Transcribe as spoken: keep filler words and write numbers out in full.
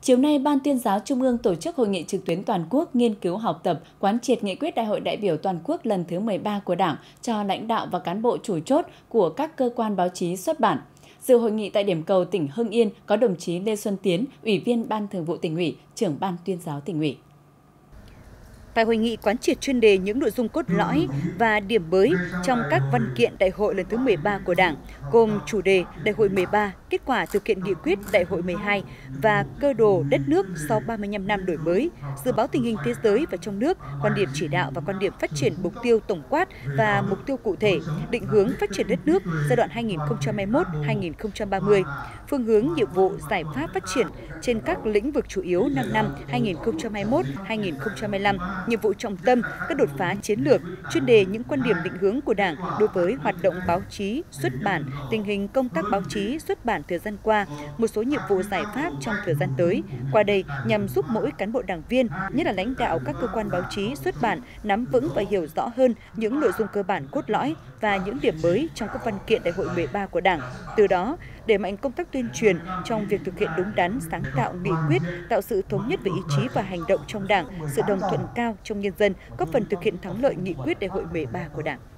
Chiều nay, Ban Tuyên giáo Trung ương tổ chức hội nghị trực tuyến toàn quốc nghiên cứu học tập, quán triệt nghị quyết Đại hội đại biểu toàn quốc lần thứ mười ba của Đảng cho lãnh đạo và cán bộ chủ chốt của các cơ quan báo chí xuất bản. Dự hội nghị tại điểm cầu tỉnh Hưng Yên có đồng chí Lê Xuân Tiến, Ủy viên Ban Thường vụ Tỉnh ủy, Trưởng Ban Tuyên giáo Tỉnh ủy. Tại hội nghị quán triệt chuyên đề những nội dung cốt lõi và điểm mới trong các văn kiện Đại hội lần thứ mười ba của Đảng, gồm chủ đề Đại hội mười ba, kết quả thực hiện nghị quyết Đại hội mười hai và cơ đồ đất nước sau ba mươi lăm năm đổi mới, dự báo tình hình thế giới và trong nước, quan điểm chỉ đạo và quan điểm phát triển mục tiêu tổng quát và mục tiêu cụ thể, định hướng phát triển đất nước giai đoạn hai nghìn không trăm hai mươi mốt đến hai nghìn không trăm ba mươi, phương hướng nhiệm vụ giải pháp phát triển trên các lĩnh vực chủ yếu năm năm hai nghìn không trăm hai mươi mốt đến hai nghìn không trăm hai mươi lăm, nhiệm vụ trọng tâm, các đột phá chiến lược, chuyên đề những quan điểm định hướng của Đảng đối với hoạt động báo chí, xuất bản, tình hình công tác báo chí, xuất bản thời gian qua, một số nhiệm vụ giải pháp trong thời gian tới. Qua đây nhằm giúp mỗi cán bộ đảng viên, nhất là lãnh đạo các cơ quan báo chí, xuất bản nắm vững và hiểu rõ hơn những nội dung cơ bản cốt lõi và những điểm mới trong các văn kiện Đại hội mười ba của Đảng. Từ đó, đẩy mạnh công tác tuyên truyền trong việc thực hiện đúng đắn, sáng tạo nghị quyết, tạo sự thống nhất về ý chí và hành động trong Đảng, sự đồng thuận cao trong nhân dân, góp phần thực hiện thắng lợi nghị quyết Đại hội mười ba của Đảng.